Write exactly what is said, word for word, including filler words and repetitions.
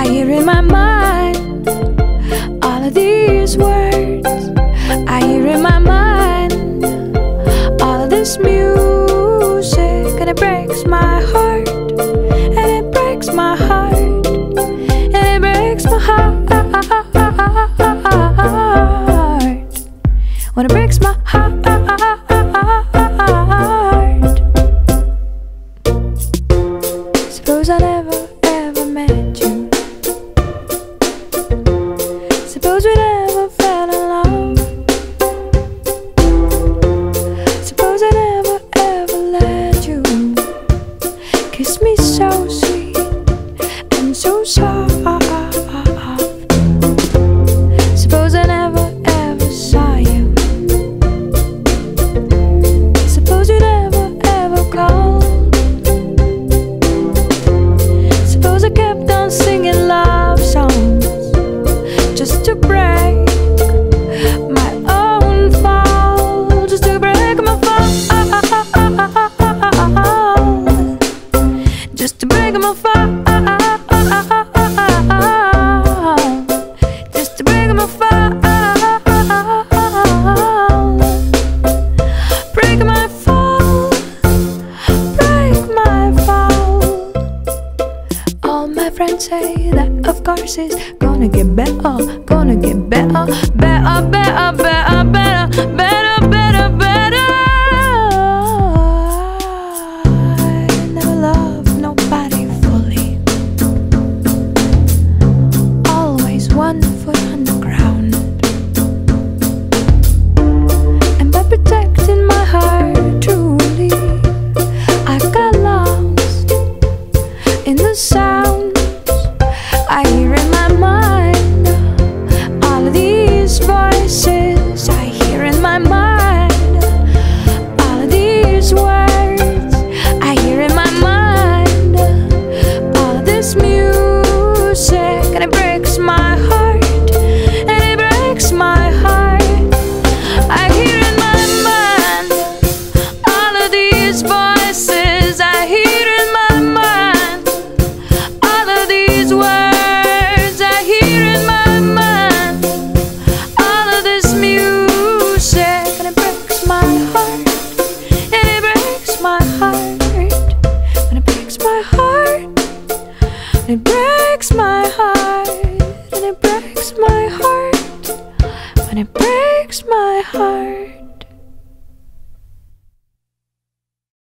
hear in my mind all of these words. I hear in my mind all of this music, and it breaks my heart, and it breaks my heart, and it breaks my heart. When it breaks my heart. Suppose I never ever met you. Suppose we never fell in love. Suppose I never ever let you kiss me so sweet and so soft. Suppose I never ever saw you. Suppose you never ever called. Suppose I kept on singing love songs just to break my own fall, just to break my fall, just to break my fall, just to break my fall, break my fall, break my fall. All my friends say that of course it's gonna get better, gonna get better, better, better, better, better, better, better, better. I never loved nobody fully, always one foot on the ground, and by protecting my heart truly, I got lost in the sounds I hear in my mind. All of these voices I hear in my mind. All of these words I hear in my mind. All of this music, and it breaks my heart, and it breaks my heart. I hear in my mind all of these voices I hear in my mind. All of these words I hear in my mind. All of this music, and it breaks my heart, and it breaks my heart, and it breaks my heart, and it breaks my heart, and it breaks my heart, and it breaks my heart.